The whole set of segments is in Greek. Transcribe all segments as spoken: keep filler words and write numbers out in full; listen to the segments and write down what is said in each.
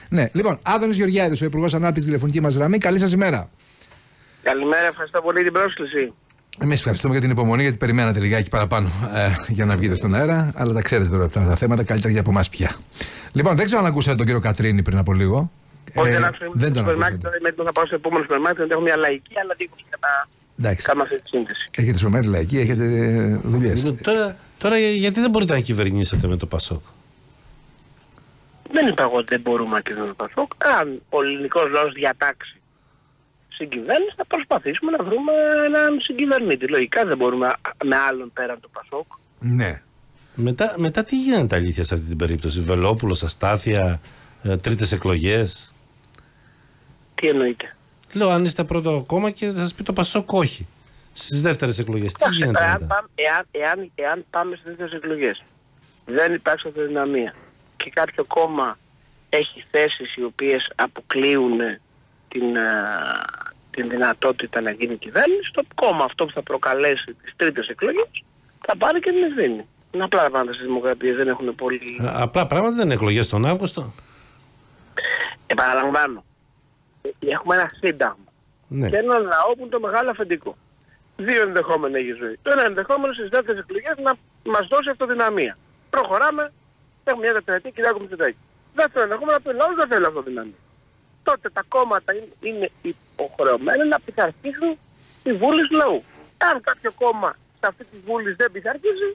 Ναι, λοιπόν, Άδωνης Γεωργιάδης, ο Υπουργός Ανάπτυξης, τηλεφωνική μας γραμμή. Καλή σας ημέρα. Καλημέρα, ευχαριστώ πολύ την πρόσκληση. Εμείς ευχαριστούμε για την υπομονή, γιατί περιμένατε λιγάκι παραπάνω ε, για να βγείτε στον αέρα. Αλλά τα ξέρετε τώρα αυτά τα θέματα καλύτερα για από εμάς πια. Λοιπόν, δεν ξέρω αν ακούσατε τον κύριο Κατρίνη πριν από λίγο. Όχι, ε, δεν τον ακούσατε. Με θα πάω στο επόμενο σούπερ μάρκετ, γιατί έχω μια λαϊκή, αλλά δίχως κατά. Κάνουμε αυτή τη σύνθεση. Έχετε σούπερ μάρκετ λαϊκή, έχετε δουλειές. Τώρα, τώρα γιατί δεν μπορείτε να κυβερνήσετε με το Πασόκ? Δεν είπα εγώ ότι δεν μπορούμε να κυβερνήσουμε το Πασόκ. Αν ο ελληνικός λαός διατάξει συγκυβέρνηση, θα προσπαθήσουμε να βρούμε έναν συγκυβερνήτη. Λογικά δεν μπορούμε με άλλον πέραν του Πασόκ. Ναι. Μετά, μετά τι γίνεται αλήθεια σε αυτή την περίπτωση? Βελόπουλος, αστάθεια, ε, τρίτες εκλογές. Τι εννοείτε? Λέω, αν είστε πρώτο κόμμα και θα σας πει το Πασόκ όχι στις δεύτερες εκλογές, τι γίνεται εάν, μετά? πάμε, εάν, εάν, εάν πάμε στις δεύτερες εκλογές, δεν υπάρχει αυτοδυναμία και κάποιο κόμμα έχει θέσεις οι οποίες αποκλείουν την, α, την δυνατότητα να γίνει κυβέρνηση, το κόμμα αυτό που θα προκαλέσει τις τρίτες εκλογές θα πάρει και την ευθύνη. Είναι απλά πράγματα στις δημοκρατίες, δεν έχουν πολύ... Α, απλά πράγματα, δεν είναι εκλογές τον Αύγουστο. Επαναλαμβάνω, έχουμε ένα σύνταγμα Ναι. και ένα λαό που είναι το μεγάλο αφεντικό. Δύο ενδεχόμενα έχει ζωή. Το ένα ενδεχόμενο στις δεύτερες εκλογές να μας δώσει αυτοδυναμία. Προχωράμε, έχουμε μια τετραετία Κυριάκο Μητσοτάκη. Δεύτερο ενδεχόμενο, το λαό δεν θέλει αυτοδυναμία. Τότε τα κόμματα είναι υποχρεωμένα να πειθαρχήσουν τη βούληση του λαού. Αν κάποιο κόμμα σε αυτή τη βούληση δεν πειθαρχήσει.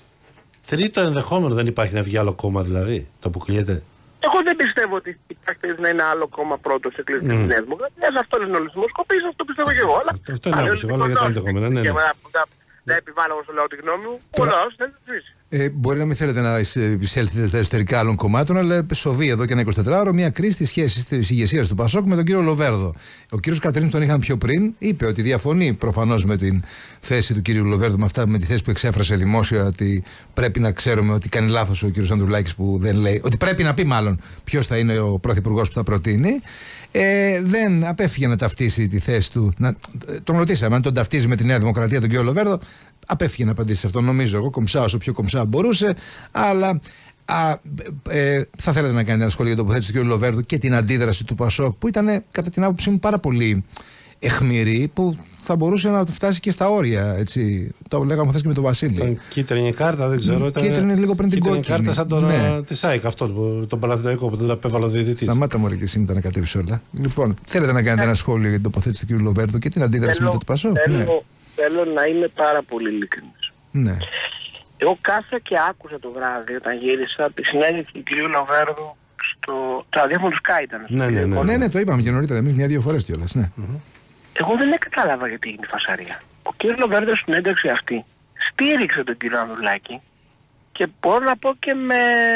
Τρίτο ενδεχόμενο, δεν υπάρχει να βγει άλλο κόμμα δηλαδή, το αποκλείεται? Εγώ δεν πιστεύω ότι υπάρχει να είναι άλλο κόμμα πρώτο σε κλίση της Νέας Δημοκρατίας. Αυτό είναι όλες τις δημοσκοπήσεις, αυτό πιστεύω και εγώ. Αυτό, αυτό είναι άποψη, εγώ για τα ενδεχόμενα. Ναι, ναι. Δεν επιβάλλω εγώ στο λαό τη γνώμη μου. Ο λαός δεν θα ψήσει. Ε, μπορεί να μην θέλετε να εισέλθετε στα εσωτερικά άλλων κομμάτων, αλλά σοβεί εδώ και ένα εικοσιτετράωρο μια κρίση στη σχέση τη ηγεσία του Πασόκ με τον κύριο Λοβέρδο. Ο κύριος Κατρίνη, τον είχαν πιο πριν, είπε ότι διαφωνεί προφανώς με την θέση του κύριου Λοβέρδο, με αυτά, με τη θέση που εξέφρασε δημόσια, ότι πρέπει να ξέρουμε ότι κάνει λάθος ο κύριος Ανδρουλάκης που δεν λέει, ότι πρέπει να πει μάλλον ποιος θα είναι ο πρωθυπουργός που θα προτείνει. Ε, δεν απέφυγε να ταυτίσει τη θέση του. Να, τον ρωτήσαμε αν τον ταυτίζει με τη Νέα Δημοκρατία τον κύριο Λοβέρδο. Απέφυγε να απαντήσει σε αυτό, νομίζω εγώ, κομψά όσο πιο κομψά μπορούσε. Αλλά α, ε, θα θέλατε να κάνετε ένα σχόλιο για το τοποθέτηση του κ. Λοβέρδου και την αντίδραση του Πασόκ, που ήταν κατά την άποψή μου πάρα πολύ αιχμηρή, που θα μπορούσε να φτάσει και στα όρια. Έτσι. Το λέγαμε χθες και με τον Βασίλη. Ήταν κίτρινη κάρτα, δεν ξέρω. Ήταν κίτρινη λίγο πριν την κόκκινη. Κίτρινη κάρτα σαν τον, ναι. τη ΣΑΙΚ, αυτό τον Παναθηναϊκό που τον απέβαλε ο διαιτητής. Σταμάτα μωρέ και εσύ μετά να κατέβεις όλα. Λοιπόν, θέλετε να κάνετε ένα σχόλιο για την τοποθέτηση του κ. Λοβέρδου και την αντίδραση θέλω, μετά του Πασόκ? Θέλω, ναι. θέλω να είμαι πάρα πολύ ειλικρινής. Ναι. Εγώ κάσα και άκουσα το βράδυ όταν γύρισα τη συνέντευξη του κ. Λοβέρδου στο ραδιόφωνο του Sky ήταν. Ναι, ναι, ναι, ναι, ναι, το είπαμε και νωρίτερα εμείς μια-δύο φορές κιόλας. Ναι. Mm-hmm. Εγώ δεν κατάλαβα γιατί έγινε η φασαρία. Ο κ. Λοβέρδος στην ένταξη αυτή στήριξε τον κ. Ανδρουλάκη και μπορώ να πω και με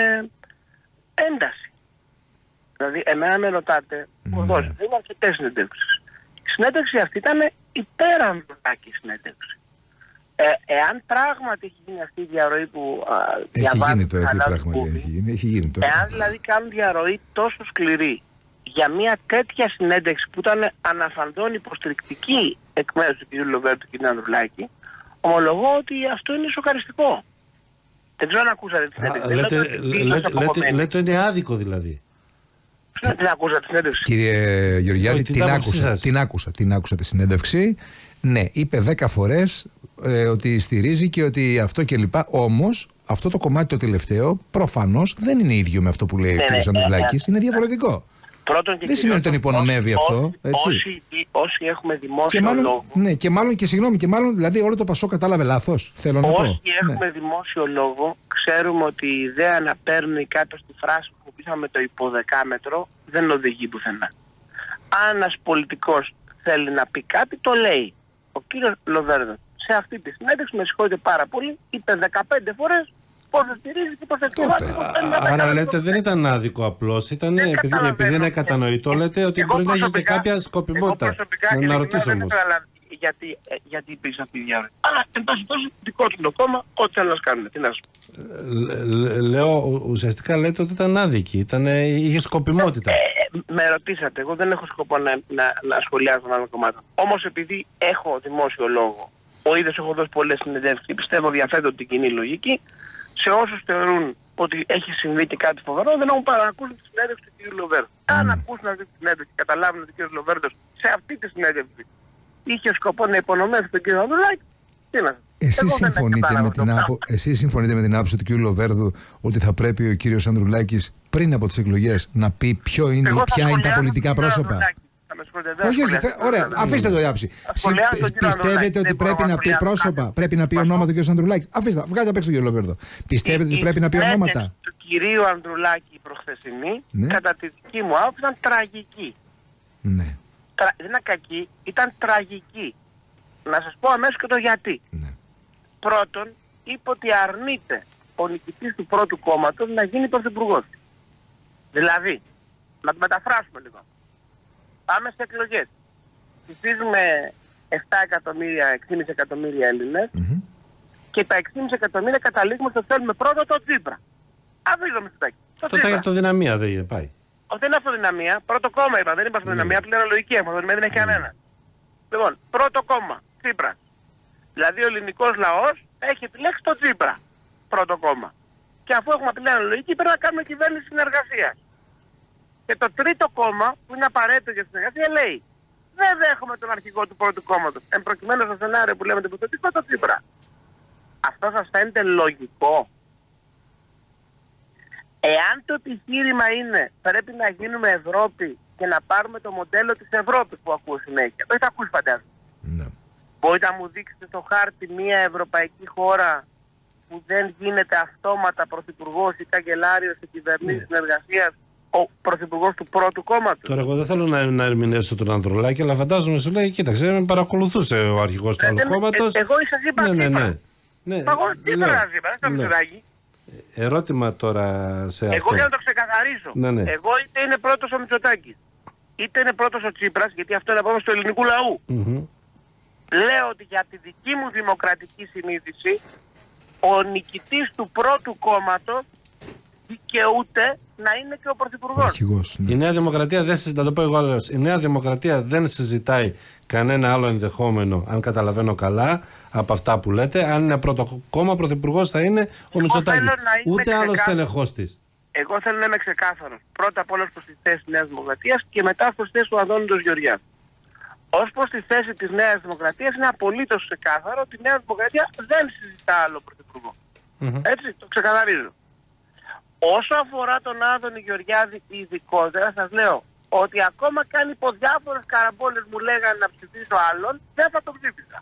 ένταση. Δηλαδή, εμένα με ρωτάτε, mm-hmm. δώστε, δεν είναι αρκετές συνέντευξεις. Η συνέντευξη αυτή ήταν υπέρ Ανδρουλάκη συνέντευξη. Ε, εάν πράγματι έχει γίνει αυτή η διαρροή που έχει γίνει τώρα, τι πράγματι έχει γίνει, έχει γίνει τώρα. Εάν δηλαδή κάνουν διαρροή τόσο σκληρή για μια τέτοια συνέντευξη που ήταν αναφανδόν υποστηρικτική εκ μέρους του κ. Λοβέρδου και κ. Ανδρουλάκη, ομολογώ ότι αυτό είναι σοκαριστικό. Δεν ξέρω αν ακούσατε τη συνέντευξη. Λέτε, λέτε, λέτε, λέτε είναι άδικο δηλαδή. Δεν άκουσα τη συνέντευξη. Κύριε Γεωργιάδη, την, άκουσα, την άκουσα, την άκουσα τη συνέντευξη. Ναι, είπε δέκα φορές ε, ότι στηρίζει και ότι αυτό κλπ. Όμως, αυτό το κομμάτι το τελευταίο προφανώς δεν είναι ίδιο με αυτό που λέει ναι, ο κ. Ανδρουλάκης, είναι διαφορετικό. Πρώτον και δεν σημαίνει ότι τον υπονομεύει όσοι, αυτό. Έτσι. Όσοι, όσοι έχουμε δημόσιο και μάλλον, λόγο. Ναι, και μάλλον και συγγνώμη, και μάλλον δηλαδή όλο το Πασόκ κατάλαβε λάθος. Θέλω να όσοι πω. Όσοι έχουμε ναι. δημόσιο λόγο, ξέρουμε ότι η ιδέα να παίρνει κάτω στη φράση που πήσαμε το υποδεκάμετρο δεν οδηγεί πουθενά. Αν ένας πολιτικός θέλει να πει κάτι, το λέει. Ο κύριος Λοβέρδος σε αυτή τη συνέντευξη, με συγχωρείτε πάρα πολύ, είπε δεκαπέντε φορές πώς θα στηρίζει και πώς θα στηρίζει. Άρα λέτε δεν ήταν άδικο απλώς, ήταν επειδή, επειδή είναι κατανοητό, λέτε ότι μπορεί να έχει και κάποια σκοπιμότητα. Να, να ρωτήσω όμως. Γιατί, γιατί υπήρξε αυτή η διάρκεια. Αλλά εν πάση τόσο δικό του το κόμμα, ό,τι θέλουν να κάνουν. Τι να σου πω. Λέω, ουσιαστικά λέτε ότι ήταν άδικη, ήταν, είχε σκοπιμότητα. Ε, ε, με ρωτήσατε, εγώ δεν έχω σκοπό να, να, να σχολιάζω ένα άλλο κομμάτι. Όμως επειδή έχω δημόσιο λόγο, ο ίδιος έχω δώσει πολλές συνεντεύξεις και πιστεύω διαθέτω την κοινή λογική, σε όσους θεωρούν ότι έχει συμβεί και κάτι φοβερό, δεν έχουν παρακούσει τη συνέντευξη του κ. Λοβέρδου. Mm. Αν ακούσουν αυτή τη συνέντευξη και καταλάβουν ότι ο κ. Λοβέρδος σε αυτή τη συνέντευξη είχε σκοπό να υπονομεύσει τον κ. Ανδρουλάκη, τι να Εσείς συμφωνείτε, με την άπο... Εσείς συμφωνείτε με την άποψη του κ. Λοβέρδου ότι θα πρέπει ο κ. Ανδρουλάκης πριν από τις εκλογές να πει ποιο είναι, ποια είναι τα πολιτικά πρόσωπα? Όχι, όχι, θε... ωραία, αφήστε το διάψη. Πιστεύετε ότι πρέπει να πει πρόσωπα, πρέπει να πει ονόματα του κ. Ανδρουλάκη? Αφήστε, βγάλετε απ' έξω τον κ. Λοβέρδο. Πιστεύετε ότι πρέπει να πει ονόματα? Του κυρίου Ανδρουλάκη προχθεσινή, κατά τη δική μου άποψη, ήταν τραγική. Ναι. Δεν ήταν κακή, ήταν τραγική. Να σας πω αμέσως και το γιατί. Ναι. Πρώτον, είπε ότι αρνείται ο νικητής του πρώτου κόμματος να γίνει πρωθυπουργός. Δηλαδή, να το μεταφράσουμε λίγο. Πάμε σε εκλογές. Ψηφίζουμε επτά εκατομμύρια, έξι κόμμα πέντε εκατομμύρια Έλληνες mm-hmm. και τα έξι κόμμα πέντε εκατομμύρια καταλήγουμε στο θέλουμε πρώτο το Τσίπρα. Αφήγω με στάκι. Τότε η αυτοδυναμία δεν είναι πάει. Όχι, δεν είναι αυτοδυναμία. Πρώτο κόμμα είπα, δεν είπα αυτοδυναμία, mm. πλέον λογική. Αυτοδυναμία δεν έχει κανένα. Mm. Λοιπόν, πρώτο κόμμα, Τσίπρα. Δηλαδή ο ελληνικός λαός έχει επιλέξει το Τσίπρα. Πρώτο κόμμα. Και αφού έχουμε πλέον λογική, πρέπει να κάνουμε κυβέρνηση συνεργασίας. Και το τρίτο κόμμα, που είναι απαραίτητο για συνεργασία, λέει: δεν δέχομαι τον αρχηγό του πρώτου κόμματος. Εν προκειμένου στο σενάριο που λέμε το υποθετικό, το Τσίπρα. Αυτό σας φαίνεται λογικό? Εάν το επιχείρημα είναι πρέπει να γίνουμε Ευρώπη και να πάρουμε το μοντέλο της Ευρώπης που ακούω συνέχεια, το έχετε ακούσει φαντάζομαι. Ναι. Μπορείτε να μου δείξετε στο χάρτη μια ευρωπαϊκή χώρα που δεν γίνεται αυτόματα πρωθυπουργός ή καγκελάριος σε κυβερνήσεις ναι. συνεργασίας ο πρωθυπουργός του πρώτου κόμματος? Τώρα, εγώ δεν θέλω να, να ερμηνεύσω τον Ανδρουλάκη, αλλά φαντάζομαι σου λέει: κοίταξε, με παρακολουθούσε ο αρχηγός του άλλου κόμματος. Ε, εγώ σας είπα ναι, ναι, ναι. ναι. Εγώ Τσίπρα σας είπα, δεν σας είπα. Ερώτημα τώρα σε αυτό. Εγώ για να το ξεκαθαρίσω. Ναι, ναι. Εγώ είτε είναι πρώτος ο Μητσοτάκης, είτε είναι πρώτος ο Τσίπρας, γιατί αυτό είναι απόφαση του ελληνικού λαού. Mm-hmm. Λέω ότι για τη δική μου δημοκρατική συνείδηση, ο νικητής του πρώτου κόμματος δικαιούται να είναι και ο πρωθυπουργός. Ναι. Η Νέα Δημοκρατία δεν συζητά, το πω εγώ άλλως, η Νέα Δημοκρατία δεν συζητάει κανένα άλλο ενδεχόμενο, αν καταλαβαίνω καλά, από αυτά που λέτε. Αν είναι πρώτο κόμμα, πρωθυπουργός θα είναι ο Μητσοτάκης. Ούτε άλλος τελεχός της. Εγώ θέλω να είμαι ξεκάθαρος. Πρώτα απ' όλα προς τη θέση της Νέας Δημοκρατίας και μετά προς τη θέση του Αδόνητος Γεωργιάδη. Ως προς τη θέση της Νέας Δημοκρατίας είναι απολύτως ξεκάθαρο ότι η Νέα Δημοκρατία δεν συζητά άλλο πρωθυπουργό. Mm-hmm. Έτσι, το ξεκαθαρίζω. Όσο αφορά τον Άδωνη Γεωργιάδη ειδικότερα, σας λέω ότι ακόμα κάνει υπό διάφορες καραμπόλες μου λέγανε να ψηφίσω άλλον, δεν θα το ψήφισα.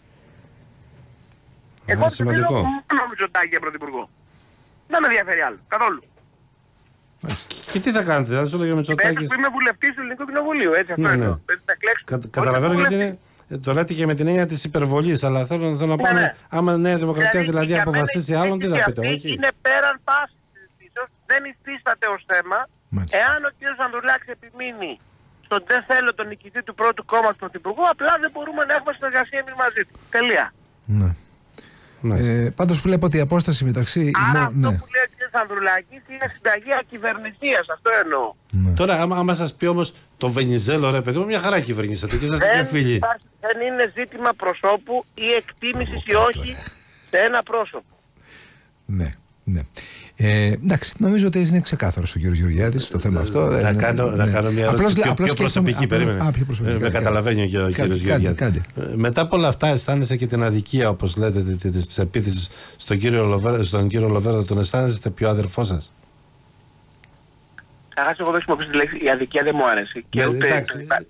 Εγώ ψηφίζω μόνο Μητσοτάκη για πρωθυπουργό. Δεν με ενδιαφέρει άλλο, καθόλου. Και τι θα κάνετε, θα σου λέγε Μητσοτάκης? Είμαι βουλευτής του Ελληνικού Κοινοβουλίου, έτσι αυτό ναι, είναι. Ναι. Κα, καταλαβαίνω γιατί είναι. Το λέτε και με την έννοια της υπερβολής, αλλά θέλω, θέλω να πάμε. Ναι, ναι. Άμα η Νέα Δημοκρατία δηλαδή, δηλαδή αποφασίσει άλλον, τι θα πείτε, όχι? Είναι πέραν πάσης συζητήσεως, δεν υφίσταται ως θέμα. Μάλιστα. Εάν ο κ. Ανδρουλάκης επιμείνει στον δεν θέλω τον νικητή του πρώτου κόμματος πρωθυπουργού, απλά δεν μπορούμε να έχουμε συνεργασία εμείς μαζί του. Τελεία. Ναι. Ε, πάντως βλέπω ότι η απόσταση μεταξύ. Άρα ημώ, αυτό ναι. που λέει ο κ. Ανδρουλάκης είναι συνταγή ακυβερνησίας, αυτό εννοώ. Ναι. Τώρα, άμα, άμα σας πει όμως το Βενιζέλο, ρε παιδί μου, μια χαρά κυβερνήσατε και είσαστε και φίλοι. Υπάρχει, δεν είναι ζήτημα προσώπου ή εκτίμησης ή όχι σε ένα πρόσωπο. Ναι, ναι. Ε, εντάξει, νομίζω ότι είναι ξεκάθαρο ο κ. Γεωργιάδης το θέμα αυτό. Να, είναι, κάνω, ναι. να κάνω μια ερώτηση απλώς, πιο, απλώς πιο προσωπική, περίμενε. προσωπική, με καταλαβαίνει και ο κ. Γεωργιάδης. Μετά από όλα αυτά, αισθάνεστε και την αδικία, όπως λέτε, της επίθεσης στον κύριο Λοβέρδο, στον κύριο Λοβέρδο, τον αισθάνεστε πιο αδερφό σας? Αγάς, εγώ δεν χρησιμοποιήσω τη λέξη, η αδικία δεν μου άρεσε. Και ούτε.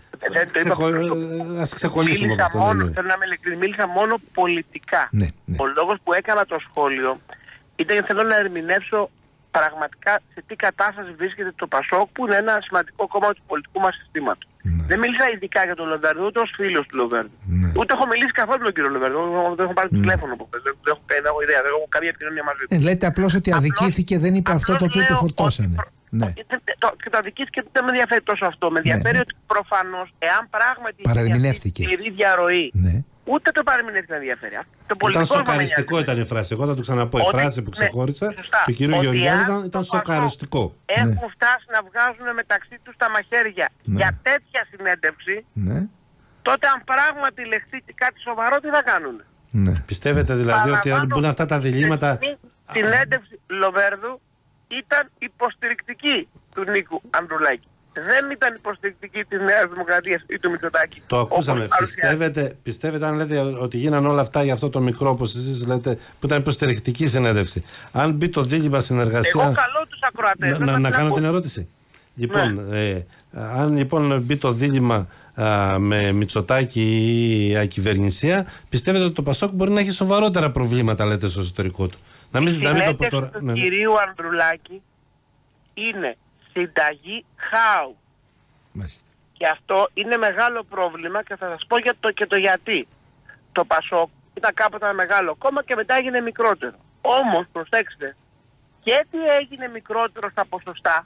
Ας ξεκολλήσουμε από αυτό. Θέλω να είμαι ειλικρινής, μίλησα μόνο πολιτικά. Ο λόγος που έκανα το σχόλιο ήταν γιατί θέλω να ερμηνεύσω πραγματικά σε τι κατάσταση βρίσκεται το ΠΑΣΟΚ, που είναι ένα σημαντικό κόμμα του πολιτικού μας συστήματος. Ναι. Δεν μίλησα ειδικά για τον Λοβέρδο, ούτε ως φίλος του Λοβέρδου. Ναι. Ούτε έχω μιλήσει καθόλου με τον κύριο Λοβέρδο. Δεν έχω πάρει το τηλέφωνο από χθες. Δεν έχω καμία ιδέα. Δεν έχω καμία επικοινωνία μαζί του. Ε, λέτε απλώς ότι αδικήθηκε, δεν είπε αυτό το οποίο του φορτώσανε. Ναι. Και το αδικήθηκε δεν με ενδιαφέρει τόσο αυτό. Με ενδιαφέρει ναι. ότι προφανώς, εάν πράγματι παραμηνεύτηκε η ίδια ροή. Ναι. Ούτε το παραμηνεύτηκε με ενδιαφέρει. Ήταν σοκαριστικό ήταν η φράση. Εγώ θα το ξαναπώ. Η φράση που ξεχώρισα ναι, του κυρίου Γεωργιάδη ήταν, ήταν σοκαριστικό. Έχουν ναι. φτάσει να βγάζουν μεταξύ τους τα μαχαίρια ναι. για τέτοια συνέντευξη. Ναι. Τότε, αν πράγματι λεχθεί κάτι σοβαρό, τι θα κάνουν? Ναι. Πιστεύετε δηλαδή ότι αν μπουν αυτά τα διλήμματα. Συνέντευξη Λοβέρδου ήταν υποστηρικτική του Νίκου Ανδρουλάκη. Δεν ήταν υποστηρικτική της Νέας Δημοκρατίας ή του Μητσοτάκη. Το ακούσαμε. Πιστεύετε, πιστεύετε, αν λέτε ότι γίνανε όλα αυτά για αυτό το μικρό, όπως εσείς λέτε, που ήταν υποστηρικτική συνέντευξη, αν μπει το δίλημμα συνεργασία. Εγώ καλώ τους ακροατές. Να, να, να κάνω την ερώτηση. Λοιπόν, ναι. ε, αν λοιπόν μπει το δίλημμα α, με Μητσοτάκη ή ακυβερνησία, πιστεύετε ότι το Πασόκ μπορεί να έχει σοβαρότερα προβλήματα, λέτε, στο εσωτερικό του? Να μην, να μην το πω τώρα. του ναι. κυρίου Ανδρουλάκη είναι συνταγή χάου. Μάλιστα. Και αυτό είναι μεγάλο πρόβλημα και θα σας πω για το, και το γιατί. Το Πασόκ ήταν κάποτε ένα μεγάλο κόμμα και μετά έγινε μικρότερο. Όμως, προσέξτε, και τι έγινε μικρότερο στα ποσοστά,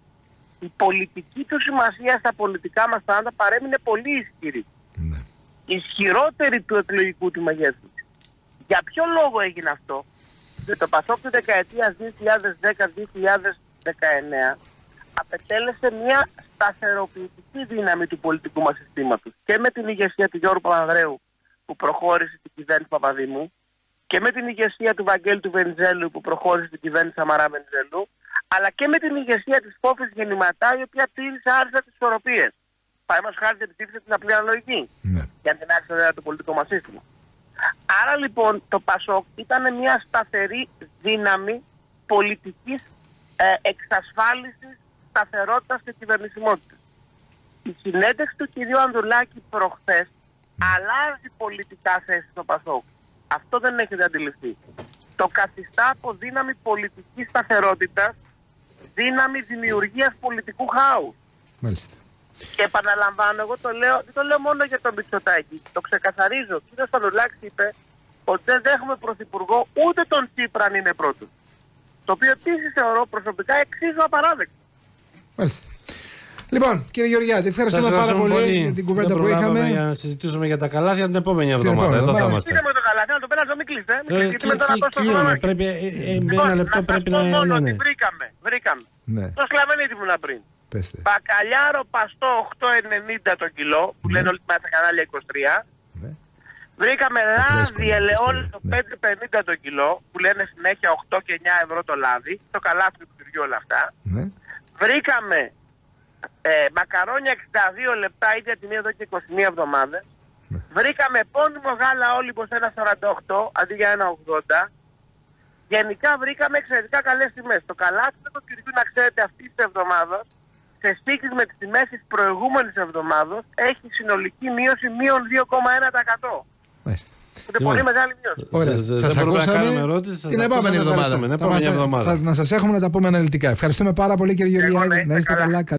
η πολιτική του σημασία στα πολιτικά μας θάνατα παρέμεινε πολύ ισχυρή. Ναι. Ισχυρότερη του εκλογικού του μεγέθους. Για ποιο λόγο έγινε αυτό? Και το Πασόκ της δεκαετίας δύο χιλιάδες δέκα με δύο χιλιάδες δεκαεννέα απετέλεσε μια σταθεροποιητική δύναμη του πολιτικού μας συστήματος. Και με την ηγεσία του Γιώργου Παπανδρέου που προχώρησε στην κυβέρνηση Παπαδημού και με την ηγεσία του Βαγγέλη του Βενιζέλου που προχώρησε στην κυβέρνηση Σαμαρά Βενιζέλου, αλλά και με την ηγεσία της Φόφης Γεννηματά, η οποία τήρησε άριστα τις ισορροπίες. Παραδείγματος χάρη γιατί τήρησε την απλή αναλογική. Ναι. Για την άξιο του πολιτικού μας σύστημα. Άρα λοιπόν το Πασόκ ήταν μια σταθερή δύναμη πολιτικής ε, εξασφάλισης σταθερότητας και κυβερνησιμότητας. Η συνέντευξη του κυρίου Ανδρουλάκη προχθές αλλάζει πολιτικά θέση στο Πασόκ. Αυτό δεν έχετε αντιληφθεί. Το καθιστά από δύναμη πολιτικής σταθερότητας, δύναμη δημιουργίας πολιτικού χάους. Μάλιστα. Και επαναλαμβάνω, εγώ το λέω, δεν το λέω μόνο για τον Μητσοτάκη. Το ξεκαθαρίζω. Ο κ. Ανδρουλάκης είπε ότι δεν δέχομαι πρωθυπουργό ούτε τον Τσίπρα αν είναι πρώτος. Το οποίο επίσης θεωρώ προσωπικά εξίσου απαράδεκτο. Μάλιστα. Λοιπόν, κύριε Γεωργιάδη, ευχαριστούμε πάρα πολύ, πολύ για την κουβέντα που είχαμε. Για να συζητήσουμε για τα καλάθια την επόμενη εβδομάδα. Εδώ θα είμαστε. Τι με το καλάθι, να το πέρασω, μην κλείσετε. Γιατί με τώρα τόσο χρόνο. Πρέπει ένα λεπτό πρέπει να είναι. Μόνο ότι βρήκαμε. Βρήκαμε. Το σκλαβενίτη μου να πριν. Μπακαλιάρο παστό οκτώ ενενήντα το κιλό, που λένε όλοι στα κανάλια είκοσι τρία. Βρήκαμε λάδι ελαιόλαδο πέντε πενήντα το κιλό, που λένε συνέχεια οκτώ και εννιά ευρώ το λάδι. Το καλάθι του τυριού όλα αυτά. Βρήκαμε ε, μακαρόνια εξήντα δύο λεπτά, ίδια τιμή εδώ και είκοσι μία εβδομάδες. Βρήκαμε επώνυμο γάλα όλυμπος ένα σαράντα οκτώ αντί για ένα ογδόντα. Γενικά βρήκαμε εξαιρετικά καλές τιμές. Το καλάθι του τυριού, να ξέρετε, αυτή τη εβδομάδα, σε σύγκριση με τις τιμές της προηγούμενης εβδομάδας, έχει συνολική μείωση μείον δύο κόμμα ένα τοις εκατό. Μάλιστα. Είναι πολύ μεγάλη μείωση. Ωραία, σας ακούσαμε την επόμενη εβδομάδα. Θα, θα, να σας έχουμε να τα πούμε αναλυτικά. Ευχαριστούμε πάρα πολύ, κύριε Γεωργιάδη. Να είστε καλά.